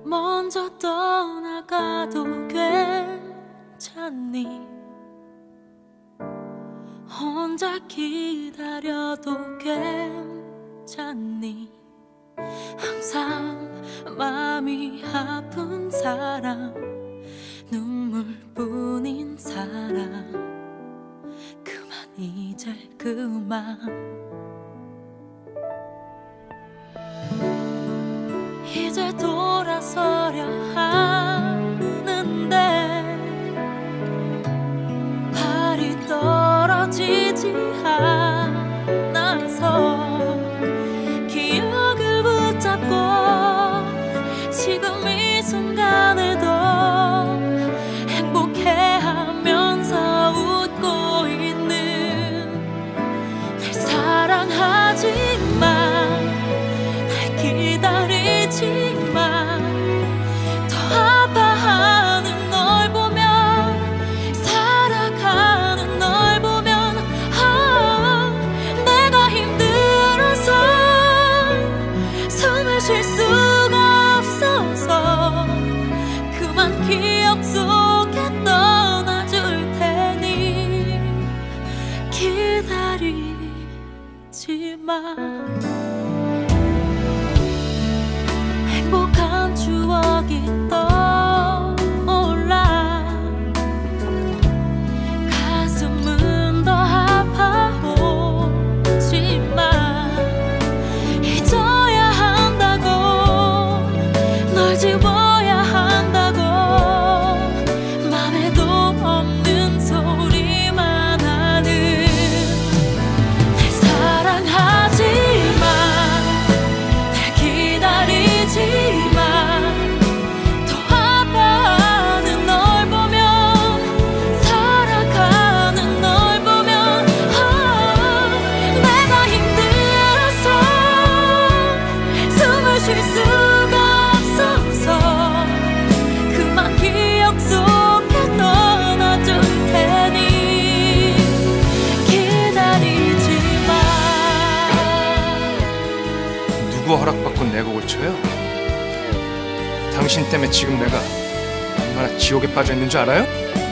먼저 떠나가도 괜찮니? 혼자 기다려도 괜찮니? 항상 마음이 아픈 사람, 눈물뿐인 사람, 그만 이제 그만. 이제 돌아서려 하는데 발이 떨어지지 않아서 기억을 붙잡고 지금 이 순간에도 행복해하면서 웃고 있는 날 사랑하지만 날 기다리지만 더 아파하는 널 보면 살아가는 널 보면 내가 힘들어서 숨을 쉴 수가 없어서 그만 기억 속에 떠나줄 테니 기다리지마. 행복한 추억이 떠올라 가슴은 더 아파오지만 잊어야 한다고 널 지워야 한다고 맘에도 없는 소리만 하는 날 사랑하지만 날 기다리지만 더 아파하는 널 보면 살아가는 널 보면 내가 힘들어서 숨을 쉴 수가 없어서 그만 기억 속에 떠나줄 테니 기다리지마. 누구 허락받고 내 곡을 쳐요? 당신 때문에 지금 내가 얼마나 지옥에 빠져 있는 줄 알아요?